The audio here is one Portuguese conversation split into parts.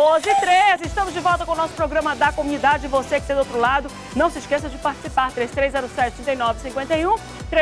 12h13, estamos de volta com o nosso programa da comunidade. Você que está do outro lado, não se esqueça de participar. 3307-3951,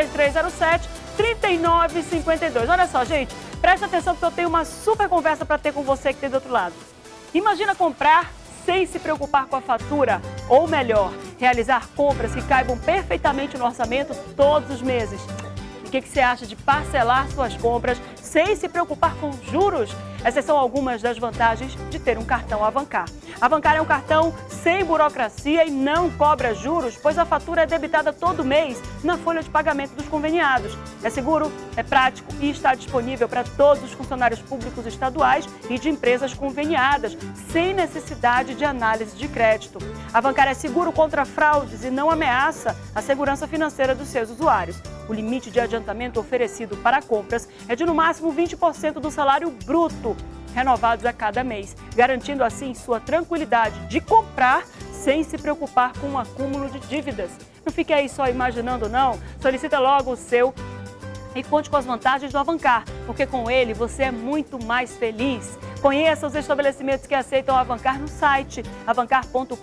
3307-3952. Olha só, gente, presta atenção porque eu tenho uma super conversa para ter com você que está do outro lado. Imagina comprar sem se preocupar com a fatura, ou melhor, realizar compras que caibam perfeitamente no orçamento todos os meses. E o que você acha de parcelar suas compras sem se preocupar com juros? Essas são algumas das vantagens de ter um cartão Avancar. Avancar é um cartão sem burocracia e não cobra juros, pois a fatura é debitada todo mês na folha de pagamento dos conveniados. É seguro, é prático e está disponível para todos os funcionários públicos estaduais e de empresas conveniadas, sem necessidade de análise de crédito. Avancar é seguro contra fraudes e não ameaça a segurança financeira dos seus usuários. O limite de adiantamento oferecido para compras é de no máximo 20% do salário bruto, renovados a cada mês, garantindo assim sua tranquilidade de comprar sem se preocupar com um acúmulo de dívidas. Não fique aí só imaginando, não. Solicita logo o seu e conte com as vantagens do Avancar, porque com ele você é muito mais feliz. Conheça os estabelecimentos que aceitam Avancar no site avancar.com.br.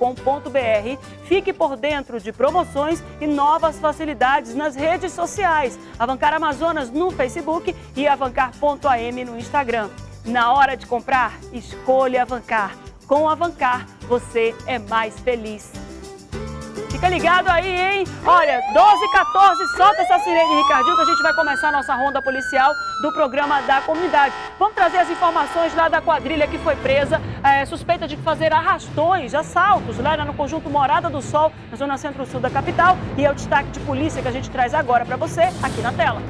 Fique por dentro de promoções e novas facilidades nas redes sociais. Avancar Amazonas no Facebook e avancar.am no Instagram. Na hora de comprar, escolha Avancar. Com Avancar, você é mais feliz. Fica ligado aí, hein? Olha, 12h14, solta essa sirene, Ricardinho, que a gente vai começar a nossa ronda policial do programa da comunidade. Vamos trazer as informações lá da quadrilha que foi presa, suspeita de fazer arrastões, assaltos, lá no conjunto Morada do Sol, na zona centro-sul da capital. E é o destaque de polícia que a gente traz agora para você, aqui na tela.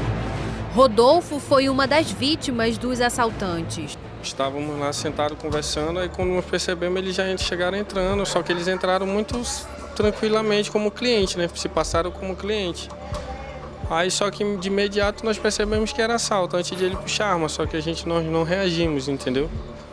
Rodolfo foi uma das vítimas dos assaltantes. Estávamos lá sentados conversando, aí quando nós percebemos eles já chegaram entrando, só que eles entraram muito tranquilamente como cliente, né? Se passaram como cliente. Aí só que de imediato nós percebemos que era assalto, antes de ele puxar arma, só que nós não reagimos, entendeu?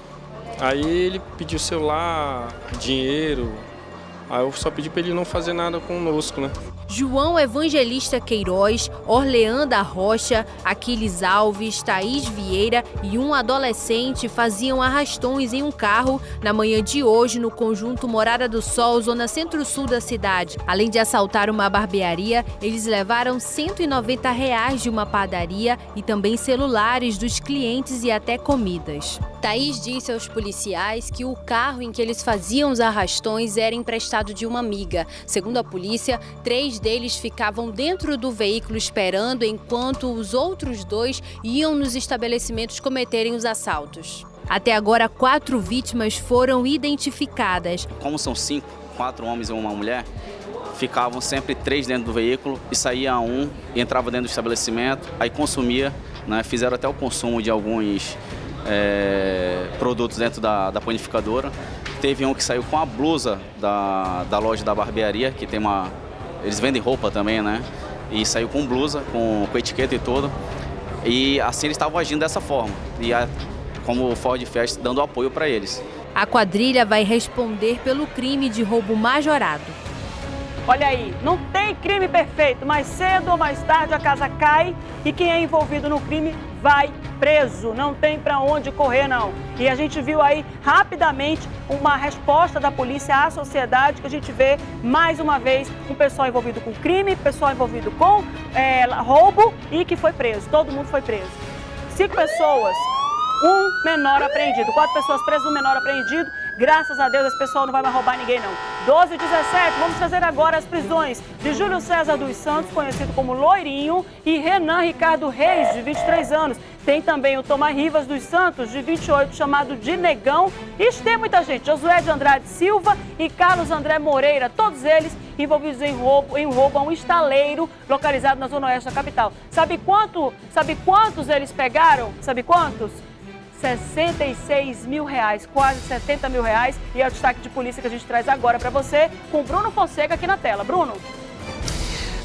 Aí ele pediu celular, dinheiro, aí eu só pedi para ele não fazer nada conosco, né? João Evangelista Queiroz, Orlean da Rocha, Aquiles Alves, Thaís Vieira e um adolescente faziam arrastões em um carro na manhã de hoje no conjunto Morada do Sol, zona centro-sul da cidade. Além de assaltar uma barbearia, eles levaram R$190 de uma padaria e também celulares dos clientes e até comidas. Thaís disse aos policiais que o carro em que eles faziam os arrastões era emprestado de uma amiga. Segundo a polícia, 3 deles ficavam dentro do veículo esperando, enquanto os outros 2 iam nos estabelecimentos cometerem os assaltos. Até agora, 4 vítimas foram identificadas. Como são 5, 4 homens e uma mulher, ficavam sempre 3 dentro do veículo e saía um e entrava dentro do estabelecimento, aí consumia, né, fizeram até o consumo de alguns produtos dentro da panificadora. Teve um que saiu com a blusa da loja da barbearia, que tem eles vendem roupa também, né? E saiu com blusa, com etiqueta e tudo. E assim eles estavam agindo dessa forma. E como o Ford Fiesta dando apoio para eles. A quadrilha vai responder pelo crime de roubo majorado. Olha aí, não tem crime perfeito, mas cedo ou mais tarde a casa cai e quem é envolvido no crime vai preso. Não tem para onde correr, não. E a gente viu aí rapidamente uma resposta da polícia à sociedade, que a gente vê mais uma vez um pessoal envolvido com crime, pessoal envolvido com roubo e que foi preso. Todo mundo foi preso. 5 pessoas, um menor apreendido. 4 pessoas presas, um menor apreendido. Graças a Deus, esse pessoal não vai mais roubar ninguém, não. 12h17, vamos trazer agora as prisões de Júlio César dos Santos, conhecido como Loirinho, e Renan Ricardo Reis, de 23 anos. Tem também o Tomás Rivas dos Santos, de 28, chamado de Negão. E tem muita gente, Josué de Andrade Silva e Carlos André Moreira, todos eles envolvidos em roubo a um estaleiro localizado na zona oeste da capital. Sabe quantos eles pegaram? Sabe quantos? R$66 mil, quase R$70 mil. E é o destaque de polícia que a gente traz agora para você, com Bruno Fonseca aqui na tela. Bruno.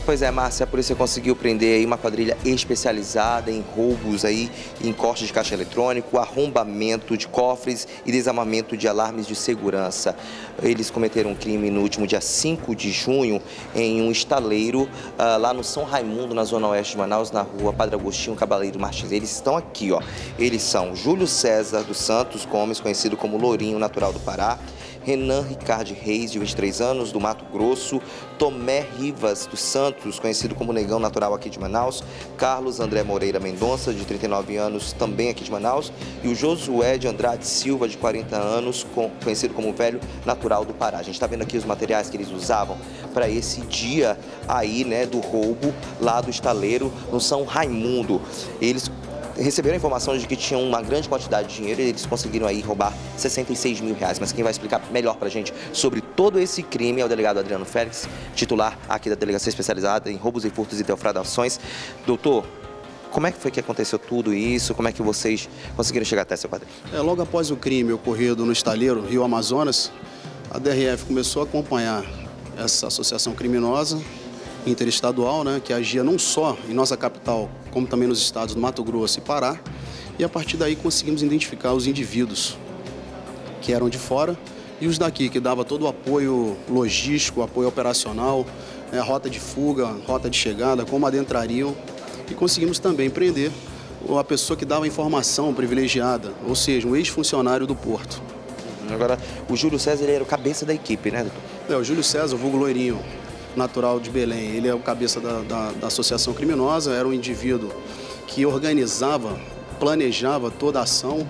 Pois é, Márcia, a polícia conseguiu prender aí uma quadrilha especializada em roubos aí, em cortes de caixa eletrônico, arrombamento de cofres e desarmamento de alarmes de segurança. Eles cometeram um crime no último dia 5 de junho em um estaleiro lá no São Raimundo, na zona oeste de Manaus, na rua Padre Agostinho Cabaleiro Martins. Eles estão aqui, ó. Eles são Júlio César dos Santos Gomes, conhecido como Lourinho, natural do Pará. Renan Ricardo Reis, de 23 anos, do Mato Grosso. Tomé Rivas dos Santos, conhecido como Negão, natural aqui de Manaus. Carlos André Moreira Mendonça, de 39 anos, também aqui de Manaus. E o Josué de Andrade Silva, de 40 anos, conhecido como Velho, natural do Pará. A gente está vendo aqui os materiais que eles usavam para esse dia aí, né, do roubo lá do estaleiro no São Raimundo. Eles receberam a informação de que tinham uma grande quantidade de dinheiro e eles conseguiram aí roubar 66 mil reais. Mas quem vai explicar melhor pra gente sobre todo esse crime é o delegado Adriano Félix, titular aqui da Delegacia Especializada em Roubos e Furtos e Defraudações. Doutor, como é que foi que aconteceu tudo isso? Como é que vocês conseguiram chegar até seu quadrilho? Logo após o crime ocorrido no estaleiro Rio Amazonas, a DRF começou a acompanhar essa associação criminosa interestadual, né, que agia não só em nossa capital, como também nos estados do Mato Grosso e Pará. E a partir daí conseguimos identificar os indivíduos que eram de fora e os daqui, que dava todo o apoio logístico, apoio operacional, a rota de fuga, rota de chegada, como adentrariam. E conseguimos também prender a pessoa que dava informação privilegiada, ou seja, um ex-funcionário do porto. Agora, o Júlio César, ele era o cabeça da equipe, né, doutor? O Júlio César, o vulgo Loirinho, natural de Belém, ele é o cabeça da associação criminosa, era um indivíduo que organizava, planejava toda a ação,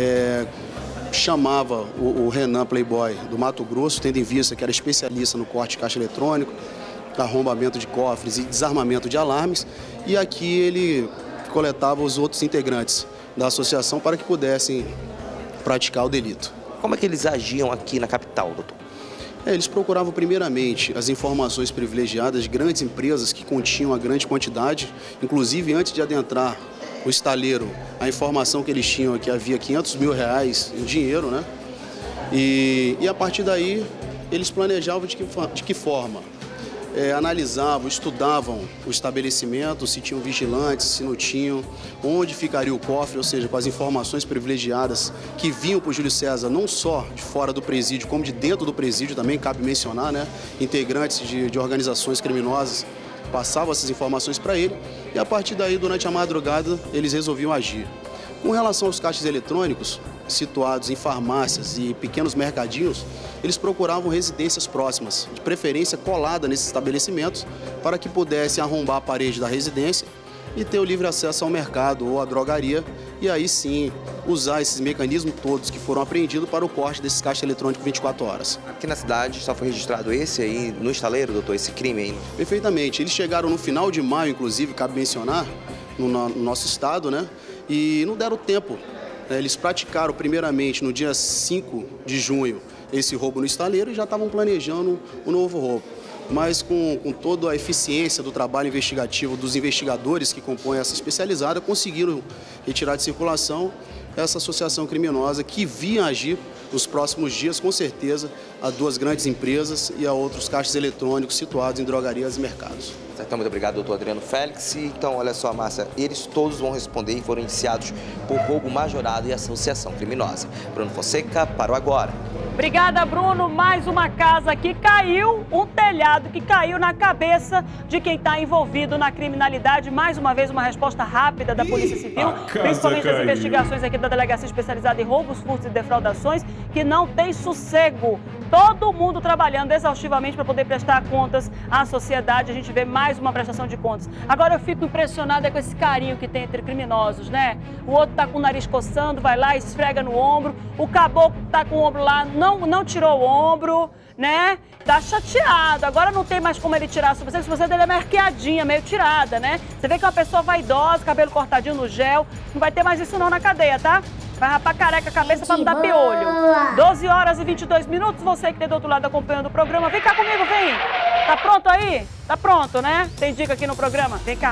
chamava o Renan Playboy do Mato Grosso, tendo em vista que era especialista no corte de caixa eletrônico, arrombamento de cofres e desarmamento de alarmes, e aqui ele coletava os outros integrantes da associação para que pudessem praticar o delito. Como é que eles agiam aqui na capital, doutor? Eles procuravam primeiramente as informações privilegiadas de grandes empresas que continham a grande quantidade, inclusive antes de adentrar o estaleiro, a informação que eles tinham é que havia 500 mil reais em dinheiro, né? E a partir daí eles planejavam de que forma? Analisavam, estudavam o estabelecimento, se tinham vigilantes, se não tinham, onde ficaria o cofre, ou seja, com as informações privilegiadas que vinham para o Júlio César, não só de fora do presídio, como de dentro do presídio também, cabe mencionar, né? Integrantes de organizações criminosas passavam essas informações para ele e a partir daí, durante a madrugada, eles resolviam agir. Com relação aos caixas eletrônicos, situados em farmácias e pequenos mercadinhos, eles procuravam residências próximas, de preferência colada nesses estabelecimentos, para que pudessem arrombar a parede da residência e ter o livre acesso ao mercado ou à drogaria, e aí sim usar esses mecanismos todos que foram apreendidos para o corte desses caixas eletrônicos 24 horas. Aqui na cidade só foi registrado esse aí, no estaleiro, doutor, esse crime aí? Perfeitamente. Eles chegaram no final de maio, inclusive, cabe mencionar, no nosso estado, né? E não deram tempo. Eles praticaram primeiramente no dia 5 de junho esse roubo no estaleiro e já estavam planejando o novo roubo. Mas com toda a eficiência do trabalho investigativo dos investigadores que compõem essa especializada, conseguiram retirar de circulação essa associação criminosa que vinha agir nos próximos dias, com certeza, a duas grandes empresas e a outros caixas eletrônicos situados em drogarias e mercados. Então, muito obrigado, doutor Adriano Félix. Então, olha só, Márcia, eles todos vão responder e foram indiciados por roubo majorado e associação criminosa. Bruno Fonseca, parou agora. Obrigada, Bruno. Mais uma casa que caiu, um telhado que caiu na cabeça de quem está envolvido na criminalidade. Mais uma vez, uma resposta rápida da Polícia Civil, principalmente as investigações aqui da Delegacia Especializada em Roubos, Furtos e Defraudações, que não tem sossego. Todo mundo trabalhando exaustivamente para poder prestar contas à sociedade. A gente vê mais uma prestação de contas. Agora eu fico impressionada com esse carinho que tem entre criminosos, né? O outro tá com o nariz coçando, vai lá, esfrega no ombro. O caboclo tá com o ombro lá, não tirou o ombro, né? Tá chateado. Agora não tem mais como ele tirar a sobrancelha dele é meio arqueadinha, meio tirada, né? Você vê que é uma pessoa vaidosa, cabelo cortadinho no gel. Não vai ter mais isso não na cadeia, tá? Vai rapar careca a cabeça pra não dar piolho. 12 horas e 22 minutos, você que tem do outro lado acompanhando o programa. Vem cá comigo, vem. Tá pronto aí? Tá pronto, né? Tem dica aqui no programa? Vem cá.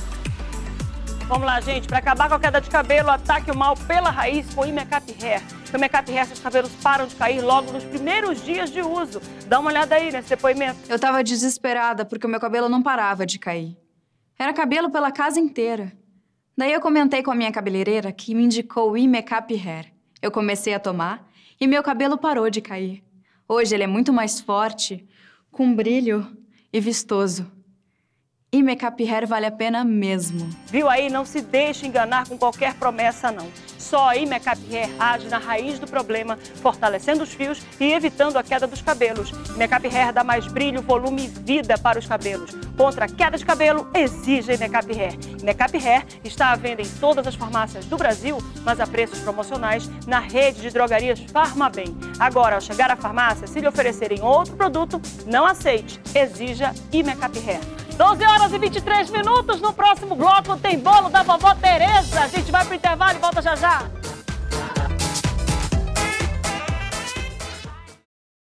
Vamos lá, gente. Para acabar com a queda de cabelo, ataque o mal pela raiz com Imecap Hair. No Make Up Hair, seus cabelos param de cair logo nos primeiros dias de uso. Dá uma olhada aí nesse depoimento. Eu tava desesperada porque o meu cabelo não parava de cair. Era cabelo pela casa inteira. Daí eu comentei com a minha cabeleireira que me indicou o Make Up Hair. Eu comecei a tomar e meu cabelo parou de cair. Hoje ele é muito mais forte, com brilho e vistoso. E Make Up Hair vale a pena mesmo. Viu aí? Não se deixe enganar com qualquer promessa, não. Só a Make Up Hair age na raiz do problema, fortalecendo os fios e evitando a queda dos cabelos. Make Up Hair dá mais brilho, volume e vida para os cabelos. Contra a queda de cabelo, exige Make Up Hair. Make Up Hair está à venda em todas as farmácias do Brasil, mas a preços promocionais na rede de drogarias Farmabem. Agora, ao chegar à farmácia, se lhe oferecerem outro produto, não aceite. Exija Make Up Hair. 12 horas e 23 minutos. No próximo bloco tem bolo da vovó Tereza. A gente vai pro intervalo e volta já já.